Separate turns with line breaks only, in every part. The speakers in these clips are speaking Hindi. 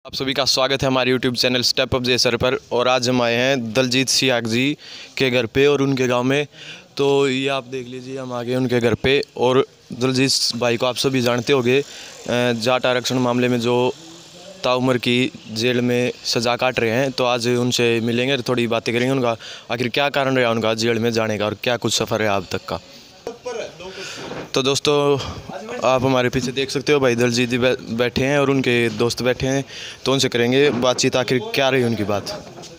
आप सभी का स्वागत है हमारे YouTube channel step up J sir पर। और आज हम आए हैं दलजीत सियाग जी के घर पे और उनके गांव में। तो ये आप देख लीजिए, हम आ गए उनके घर पे। और दलजीत भाई को आप सभी जानते होंगे, जाट आरक्षण मामले में जो ताउम्र की जेल में सज़ा काट रहे हैं। तो आज उनसे मिलेंगे और थोड़ी बातें करेंगे उनका आखिर क्या कारण रहा उनका जेल में जाने का और क्या कुछ सफ़र है अब तक का। तो दोस्तों, आप हमारे पीछे देख सकते हो भाई दलजीत जी बैठे हैं और उनके दोस्त बैठे हैं। तो उनसे करेंगे बातचीत, आखिर क्या रही उनकी बात।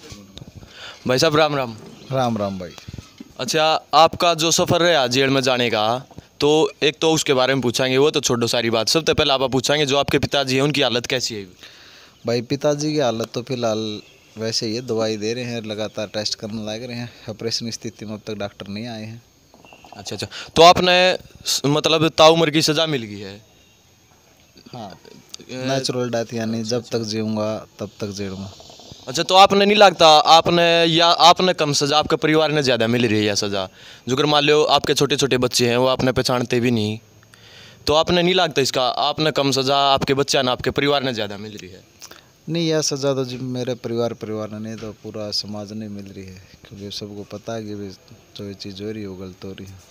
भाई साहब राम राम।
राम राम भाई।
अच्छा, आपका जो सफ़र रहा जेल में जाने का, तो एक तो उसके बारे में पूछेंगे, वो तो छोड़ो सारी बात। सबसे पहले आप पूछेंगे जो आपके पिताजी हैं उनकी हालत कैसी है।
भाई पिताजी की हालत तो फिलहाल वैसे ही है, दवाई दे रहे हैं, लगातार टेस्ट करने लग रहे हैं। ऑपरेशन स्थिति में अब तक डॉक्टर नहीं आए हैं।
अच्छा अच्छा, तो आपने मतलब ताउम्र की सज़ा मिल गई है।
हाँ, नेचुरल डेथ, यानी जब तक जीऊँगा तब तक जीऊँगा।
अच्छा, तो आपने नहीं लगता आपने कम सज़ा, आपके परिवार ने ज़्यादा मिल रही है सज़ा। जो अगर मान लो आपके छोटे छोटे बच्चे हैं, वो आपने पहचानते भी नहीं, तो आपने नहीं लगता इसका आपने कम सज़ा आपके बच्चा ना आपके परिवार ने ज़्यादा मिल रही है।
नहीं, यह सज़ा तो जी मेरे परिवार ने नहीं, तो पूरा समाज ने मिल रही है, क्योंकि सबको पता है कि जो ये चीज़ हो रही है वो गलत हो रही है।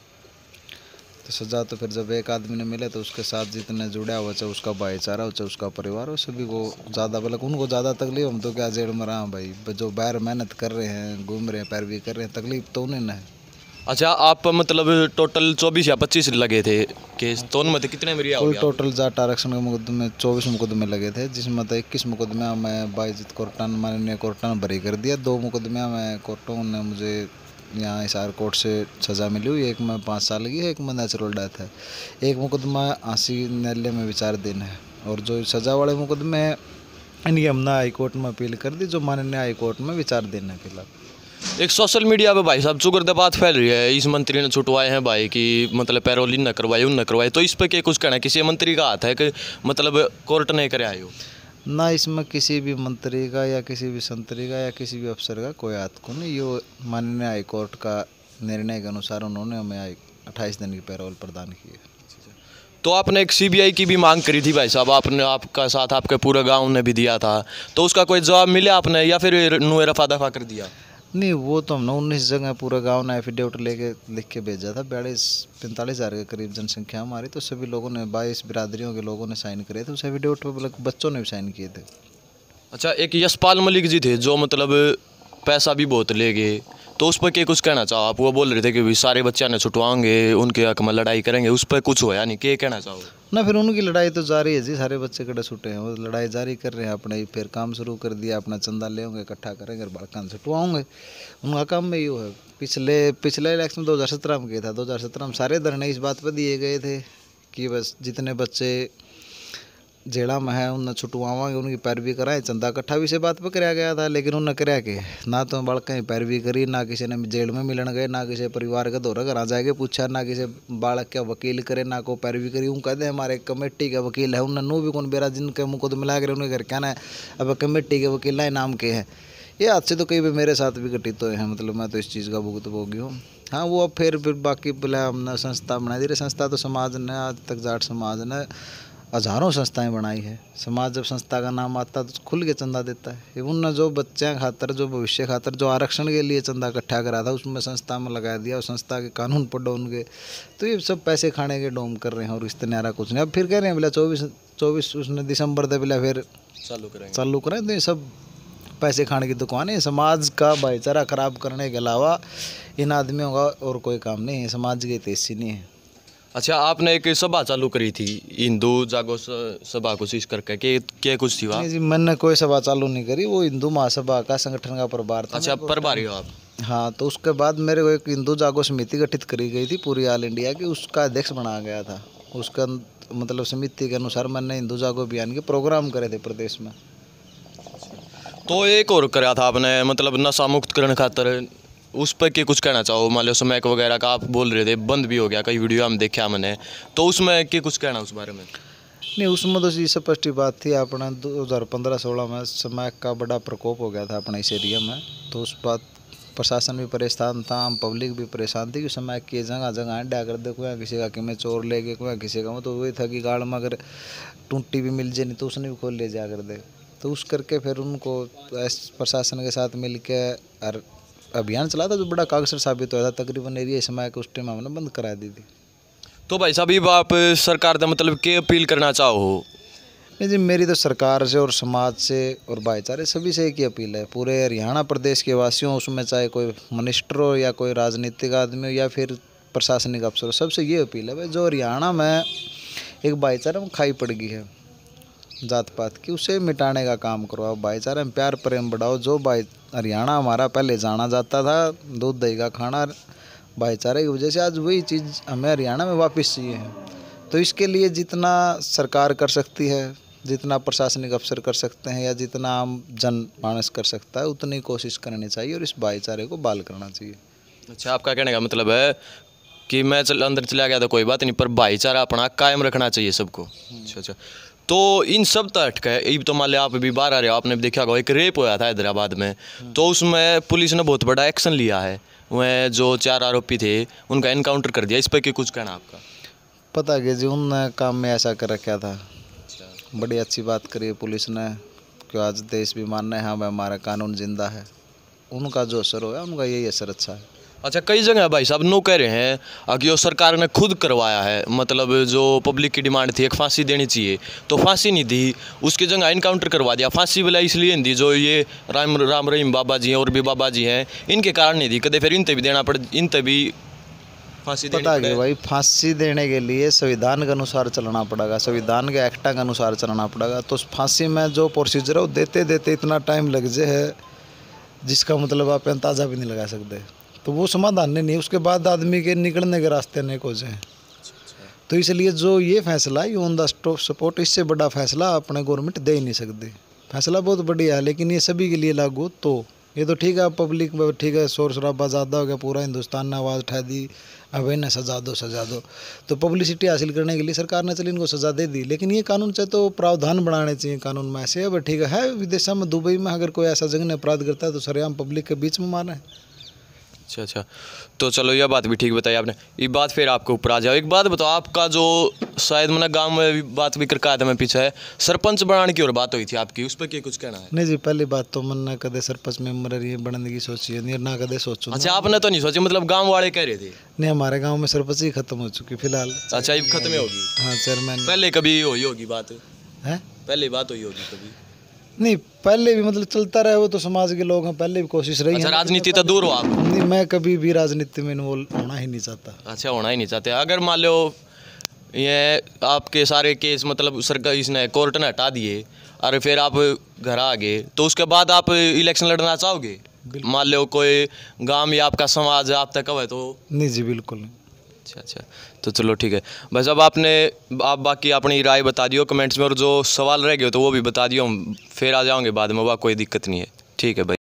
तो सज़ा तो फिर जब एक आदमी ने मिले तो उसके साथ जितने जुड़ा हुआ, चाहे उसका भाईचारा हो चाहे उसका परिवार हो, सभी को ज़्यादा मतलब उनको ज़्यादा तकलीफ। हम तो क्या जेल में रहा भाई, जो बाहर मेहनत कर रहे हैं, घूम रहे हैं, पैरवी कर रहे हैं, तकलीफ तो उन्हें ना है।
अच्छा, आप मतलब टोटल 24 या 25 लगे थे केस, तो उनमें कितने में रिहा हो
कुल
गया?
टोटल जाट आरक्षण के मुकदमे 24 मुकदमे लगे थे, जिसमें तो 21 मुकदमे में बाईजित कोर्टा ने, माननीय कोर्टा ने भरी कर दिया। 2 मुकदमे में कोर्टों ने मुझे यहाँ हिसार कोर्ट से सज़ा मिली हुई। एक में 5 साल की है, एक में नेचुरल डेथ है। एक मुकदमा 80 न्यायालय में विचार दिन है। और जो सज़ा वाले मुकदमे हैं इनकी हमने हाई कोर्ट में अपील कर दी, जो माननीय हाई कोर्ट में विचार दिन है फिलहाल।
एक सोशल मीडिया पे भाई साहब चुगरदा बात फैल रही है, इस मंत्री ने छुटवाए हैं भाई की, मतलब पैरोल न करवाई उन न करवाई। तो इस पे क्या कुछ कहना है? किसी मंत्री का हाथ है कि मतलब कोर्ट ने करे आयो?
ना, इसमें किसी भी मंत्री का या किसी भी संतरी का या किसी भी अफसर का कोई हाथ को नहीं। ये माननीय हाई कोर्ट का निर्णय के अनुसार उन्होंने हमें 28 दिन की पैरोल प्रदान की है।
तो आपने एक सीबीआई की भी मांग करी थी भाई साहब, आपने आपका साथ आपके पूरे गांव ने भी दिया था, तो उसका कोई जवाब मिला आपने या फिर नुए रफा दफा कर दिया?
नहीं, वो तो हमने 19 जगह पूरा गांव ने एफिडेविट लेके लिख के भेजा था। 45 हज़ार के करीब जनसंख्या हमारी, तो सभी लोगों ने 22 बिरादरियों के लोगों ने साइन करे थे उस एफिडेविट पर, बच्चों ने भी साइन किए थे।
अच्छा, एक यशपाल मलिक जी थे जो मतलब पैसा भी बहुत ले गए, तो उस पर क्या कुछ कहना चाहो आप? वो बोल रहे थे कि भी सारे बच्चा ने छुटवाएंगे, उनके हक में लड़ाई करेंगे, उस पर कुछ होया नहीं, क्या कहना चाहो?
ना, फिर उनकी लड़ाई तो जारी है जी। सारे बच्चे कड़े छूटे हैं, वो लड़ाई जारी कर रहे हैं अपने ही। फिर काम शुरू कर दिया, अपना चंदा ले होंगे, इकट्ठा करेंगे, बड़कान छुटवाओंगे। उनका काम में ये है। पिछले इलेक्शन 2017 में किया था। 2017 में सारे धरने इस बात पर दिए गए थे कि बस जितने बच्चे जेड़ा में है उन्हें छुटवावांगे, उनकी पैरवी कराएं। चंदा इकट्ठा भी से बात पर कराया गया था, लेकिन उन्हें कराया के ना तो बालक पैरवी करी, ना किसी ने जेल में मिलन गए, ना किसी परिवार के दौरे घर आ जाएंगे पूछा, ना किसी बालक का वकील करे, ना को पैरवी करी। उन कहते हमारे कमेटी का वकील है, उन्हें नो भी कौन बेरा जिनके मुँह को मिला कर उनके घर कहना है अब कमेटी के वकील ना नाम के हैं। ये हादसे तो कई बार मेरे साथ भी घटित हुए हैं, मतलब मैं तो इस चीज़ का भुगतभोगी हूँ। हाँ, वो अब फिर बाकी बोले हमने संस्था बनाई दी रही। संस्था तो समाज ने आज तक जाट समाज ने हज़ारों संस्थाएं बनाई है। समाज जब संस्था का नाम आता है तो खुल के चंदा देता है। उनने जो बच्चे खातर, जो भविष्य खातर, जो आरक्षण के लिए चंदा इकट्ठा करा था, उसमें संस्था में लगा दिया और संस्था के कानून पढ़ो उनके। तो ये सब पैसे खाने के डोम कर रहे हैं और इससे न्यारा कुछ नहीं। अब फिर कह रहे हैं बोला 24 उसने दिसंबर से बोला फिर चालू करें। तो ये सब पैसे खाने की दुकान है। समाज का भाईचारा खराब करने के अलावा इन आदमियों का और कोई काम नहीं है। समाज की तेजी नहीं है।
अच्छा, आपने एक सभा चालू करी थी हिंदू जागो सभा कोशिश करके, क्या कुछ थी वहाँ?
नहीं जी, मैंने कोई सभा चालू नहीं करी। वो हिंदू महासभा का संगठन का प्रभार था।
अच्छा, प्रभारी हो आप?
हाँ, तो उसके बाद मेरे को एक हिंदू जागो समिति गठित करी गई थी पूरी ऑल इंडिया की, उसका अध्यक्ष बनाया गया था। उसका मतलब समिति के अनुसार मैंने हिंदू जागो अभियान के प्रोग्राम करे थे प्रदेश में।
तो एक और कराया था आपने, मतलब नशा मुक्त करने खातर, उस पर क्या कुछ कहना चाहो? मान लो स्मैक वगैरह का आप बोल रहे थे बंद भी हो गया, कई वीडियो हम देखा मैंने, तो उसमें क्या कुछ कहना उस बारे में?
नहीं, उसमें तो ये स्पष्ट बात थी। अपना 2015-16 में स्मैक का बड़ा प्रकोप हो गया था अपने इस एरिया में। तो उस बात प्रशासन भी परेशान था, आम पब्लिक भी परेशान थी कि स्मैक की जगह जगह अड्डा कर दे, कोई किसी का कि मैं चोर ले गए, कोई किसी का। तो वही था कि गाड़ में अगर टूटी भी मिल जाए नहीं तो उसने भी खोल ले जा कर दे। तो उस करके फिर उनको प्रशासन के साथ मिल के और अभियान चला था जो बड़ा कागसर साबित हुआ था। तकरीबन एरिया समय के उस टाइम हमने बंद करा दी थी।
तो भाई साहब आप सरकार का मतलब क्या अपील करना चाहो?
नहीं जी, मेरी तो सरकार से और समाज से और भाईचारे सभी से एक ही अपील है, पूरे हरियाणा प्रदेश के वासियों, उसमें चाहे कोई मिनिस्टर हो या कोई राजनीतिक आदमी हो या फिर प्रशासनिक अफसर हो, सबसे ये अपील है भाई, जो हरियाणा में एक भाईचारा में खाई पड़ गई है जात पात की, उसे मिटाने का काम करो। आप भाईचारे में प्यार प्रेम बढ़ाओ। जो हरियाणा हमारा पहले जाना जाता था दूध दही का खाना, भाईचारे की वजह से आज वही चीज़ हमें हरियाणा में वापस चाहिए है। तो इसके लिए जितना सरकार कर सकती है, जितना प्रशासनिक अफसर कर सकते हैं या जितना आम जनमानस कर सकता है, उतनी कोशिश करनी चाहिए और इस भाईचारे को बहाल करना चाहिए।
अच्छा, आपका कहने का मतलब है कि मैं अंदर चला गया था कोई बात नहीं, पर भाईचारा अपना कायम रखना चाहिए सबको। अच्छा, तो इन सब तट का अब तो मान लिया आप भी बाहर आ रहे हो, आपने देखा होगा एक रेप हुआ था हैदराबाद में, तो उसमें पुलिस ने बहुत बड़ा एक्शन लिया है। वह जो 4 आरोपी थे उनका एनकाउंटर कर दिया। इस पर कुछ कहना आपका?
पता कि जी उन काम में ऐसा कर रखा था। बड़ी अच्छी बात करी है पुलिस ने कि आज देश भी मानना है हाँ भाई हमारा कानून जिंदा है। उनका जो असर हुआ उनका यही असर अच्छा है।
अच्छा, कई जगह भाई साहब नो कह रहे हैं कि वो सरकार ने खुद करवाया है, मतलब जो पब्लिक की डिमांड थी एक फांसी देनी चाहिए तो फांसी नहीं दी, उसकी जगह इनकाउंटर करवा दिया। फांसी वाला इसलिए नहीं दी जो ये राम रहीम बाबा जी हैं और भी बाबा जी हैं, इनके कारण नहीं दी, कदे फिर इन भी देना पड़े, इन भी फांसी देनी
पता है भाई, फांसी देने के लिए संविधान के अनुसार चलना पड़ेगा, संविधान के एक्टा के अनुसार चलना पड़ेगा। तो फांसी में जो प्रोसीजर है वो देते देते इतना टाइम लग जाए जिसका मतलब आप अंदाजा भी नहीं लगा सकते। तो वो समाधान नहीं, उसके बाद आदमी के निकलने के रास्ते नहीं खोजे हैं। तो इसलिए जो ये फैसला है ऑन द स्पॉट, इससे बड़ा फैसला अपने गवर्नमेंट दे ही नहीं सकती। फैसला बहुत बढ़िया है लेकिन ये सभी के लिए लागू, तो ये तो ठीक है पब्लिक में ठीक है, शोर शराबा ज़्यादा हो गया, पूरा हिंदुस्तान ने आवाज़ उठा दी अब इन्हें सजा दो। तो पब्लिसिटी हासिल करने के लिए सरकार ने चली इनको सज़ा दे दी, लेकिन ये कानून चाहे तो प्रावधान बढ़ाने चाहिए कानून में ऐसे। अब ठीक है विदेशों में दुबई में अगर कोई ऐसा जघन्य अपराध करता है तो सरेआम पब्लिक के बीच में मारे।
अच्छा, तो चलो यह बात भी ठीक बताई आपने। ये बात फिर आपके ऊपर आ जाओ। एक बात बताओ, आपका जो शायद मैंने गांव में बात भी करके आया था मैं पीछे, सरपंच बनाने की और बात हुई थी आपकी, उस पर क्या कुछ कहना है?
नहीं जी, पहली बात तो मैंने कदे सरपंच मेंबर ये बनने की सोची है ना, कदे सोचो।
अच्छा, आपने तो नहीं सोची, मतलब गाँव वाले कह रहे थे?
नहीं, हमारे गाँव में सरपंच ही खत्म हो चुकी फिलहाल।
अच्छा, ये खत्म होगी?
हाँ चेयरमैन।
पहले कभी हुई होगी बात
है?
पहले बात हुई होगी कभी?
नहीं, पहले भी मतलब चलता रहे, वो तो समाज के लोग हैं, पहले भी कोशिश रही है।
राजनीति तो दूर हो आप?
नहीं, मैं कभी भी राजनीति में इन्वॉल्व होना ही नहीं चाहता।
अच्छा, होना ही नहीं चाहते। अगर मान लो ये आपके सारे केस मतलब सरकार इसने कोर्ट ने हटा दिए और फिर आप घर आ गए, तो उसके बाद आप इलेक्शन लड़ना चाहोगे? मान लो कोई गांव या आपका समाज आप तक है तो?
नहीं जी, बिल्कुल नहीं।
अच्छा, तो चलो ठीक है। बस अब आप बाकी अपनी राय बता दियो कमेंट्स में, और जो सवाल रह गए तो वो भी बता दियो, हम फिर आ जाओगे बाद में, वह कोई दिक्कत नहीं है। ठीक है भाई।